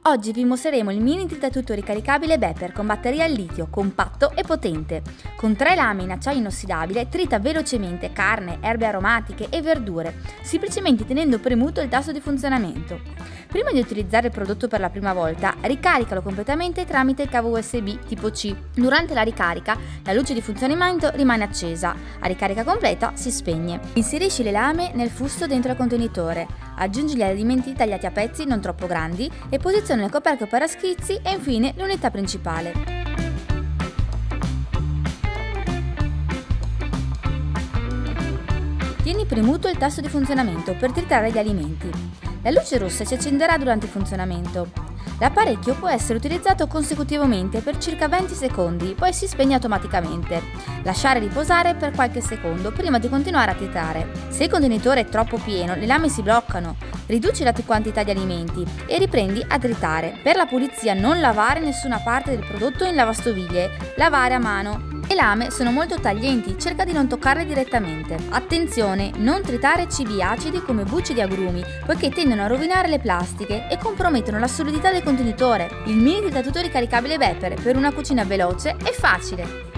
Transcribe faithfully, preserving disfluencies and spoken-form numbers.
Oggi vi mostreremo il mini tritatutto ricaricabile Beper con batteria al litio, compatto e potente. Con tre lame in acciaio inossidabile trita velocemente carne, erbe aromatiche e verdure, semplicemente tenendo premuto il tasto di funzionamento. Prima di utilizzare il prodotto per la prima volta, ricaricalo completamente tramite il cavo U S B tipo C. Durante la ricarica, la luce di funzionamento rimane accesa, a ricarica completa si spegne. Inserisci le lame nel fusto dentro il contenitore, aggiungi gli alimenti tagliati a pezzi non troppo grandi e posiziona il coperchio per schizzi e infine l'unità principale. Tieni premuto il tasto di funzionamento per tritare gli alimenti. La luce rossa si accenderà durante il funzionamento. L'apparecchio può essere utilizzato consecutivamente per circa venti secondi, poi si spegne automaticamente. Lasciare riposare per qualche secondo prima di continuare a tritare. Se il contenitore è troppo pieno, le lame si bloccano. Riduci la quantità di alimenti e riprendi a tritare. Per la pulizia non lavare nessuna parte del prodotto in lavastoviglie, lavare a mano. Le lame sono molto taglienti, cerca di non toccarle direttamente. Attenzione, non tritare cibi acidi come bucce di agrumi, poiché tendono a rovinare le plastiche e compromettono la solidità del contenitore. Il mini tritatutto ricaricabile Beper per una cucina veloce e facile.